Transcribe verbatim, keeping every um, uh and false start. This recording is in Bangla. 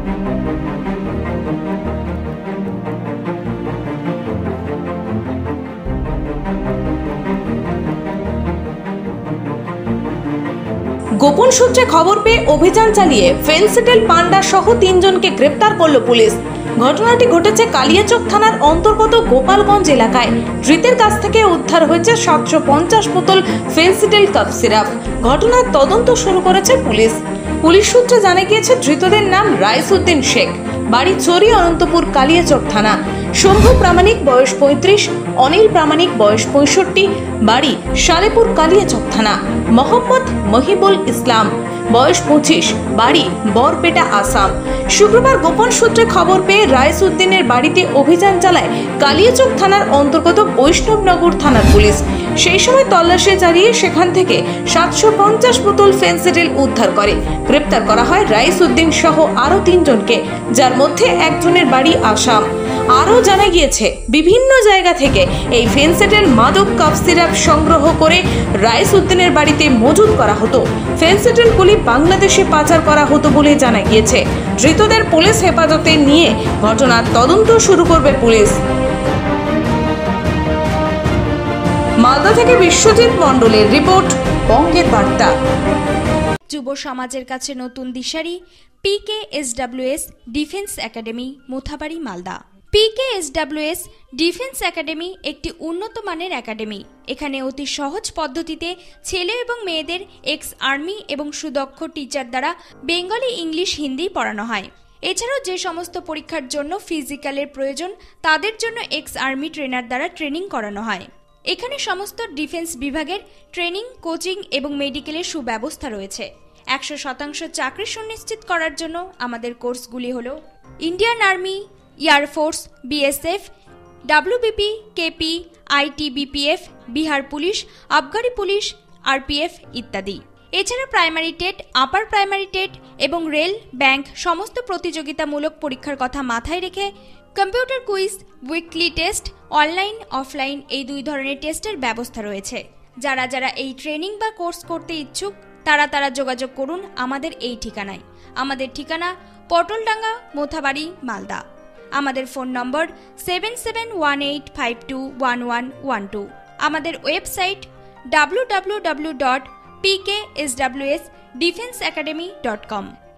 গোপন সূত্রে খবর পেয়ে অভিযান চালিয়ে ফেন্সিডিল পান্ডা সহ তিনজনকে গ্রেপ্তার করল পুলিশ। ঘটনাটি ঘটেছে কালিয়াচক থানার অন্তর্গত গোপালগঞ্জ এলাকায়। ধৃতের কাছ থেকে উদ্ধার হয়েছে সাতশো পঞ্চাশ বোতল ফেন্সিডিল কাপ সিরাপ। ঘটনার তদন্ত শুরু করেছে পুলিশ। পুলিশ সূত্রে জানা গিয়েছে ধৃতদের নাম রাইসউদ্দিন শেখ, বাড়ি চরি, অনন্তপুর, কালিয়াচক থানা। শম্ভু প্রামাণিক বয়স পঁয়ত্রিশ, অনিল প্রামাণিক বয়স পঁয়ষট্টি, বাড়ি সালেপুর, কালিয়াচক থানা। মোহাম্মদ মহিবুল ইসলাম বয়স পঁচিশ, বাড়ি বরপেটা, আসাম। শুক্রবার গোপন সূত্রে খবর পেয়ে রাইসউদ্দিনের বাড়িতে অভিযান চালায় কালিয়াচক থানার অন্তর্গত বৈষ্ণবনগর থানার পুলিশ। সেই সময় তল্লাশি চালিয়ে সেখান থেকে সাতশো পঞ্চাশ বোতল ফেন্সিডিল উদ্ধার করে। গ্রেপ্তার করা হয় রাইসউদ্দিন সহ আরও তিনজনকে, যার মধ্যে একজনের বাড়ি আসাম। আরও জানা গিয়েছে বিভিন্ন জায়গা থেকে এই ফেন্সিডিল মাদক কাপ সিরাপ সংগ্রহ করে রাইসউদ্দিনের বাড়িতে মজুত করা হতো। ফেন্সিডিলগুলি বাংলাদেশে পাচার করা হতো বলে জানা গিয়েছে। ধৃতদের পুলিশ হেফাজতে নিয়ে ঘটনার তদন্ত শুরু করবে পুলিশ। মালদা থেকে বিশ্বজিৎ মণ্ডলের রিপোর্ট, বঙ্গের বার্তা। যুব সমাজের কাছে নতুন দিশারি PK SWS defence academy, Mothabari, Malda. PK SWS defence academy একটি উন্নত মানের একাডেমি। এখানে অতি সহজ পদ্ধতিতে ছেলে এবং মেয়েদের এক্স আর্মি এবং সুদক্ষ টিচার দ্বারা বেঙ্গলি, ইংলিশ, হিন্দি পড়ানো হয়। এছাড়াও যে সমস্ত পরীক্ষার জন্য ফিজিক্যালের প্রয়োজন তাদের জন্য এক্স আর্মি ট্রেনার দ্বারা ট্রেনিং করানো হয়। এখানে সমস্ত ডিফেন্স বিভাগের ট্রেনিং, কোচিং এবং মেডিকেলের সুব্যবস্থা রয়েছে। একশো শতাংশ চাকরি সুনিশ্চিত করার জন্য আমাদের কোর্সগুলি হল Indian army, air force, BSF, WBP, KP, ITBPF, Bihar police, আবগারি পুলিশ, আরপিএফ ইত্যাদি। এছাড়া primary TET, upper primary TET এবং রেল, ব্যাংক সমস্ত প্রতিযোগিতামূলক পরীক্ষার কথা মাথায় রেখে computer quiz, weekly test, online, offline এই দুই ধরনের টেস্টের ব্যবস্থা রয়েছে। যারা যারা এই ট্রেনিং বা কোর্স করতে ইচ্ছুক তারা তারা যোগাযোগ করুন আমাদের এই ঠিকানায়। আমাদের ঠিকানা পটলডাঙ্গা, মোথাবাড়ি, মালদা। আমাদের phone number seven seven one eight five two one one one two. আমাদের website W W W dot P K S W S defence academy dot কম।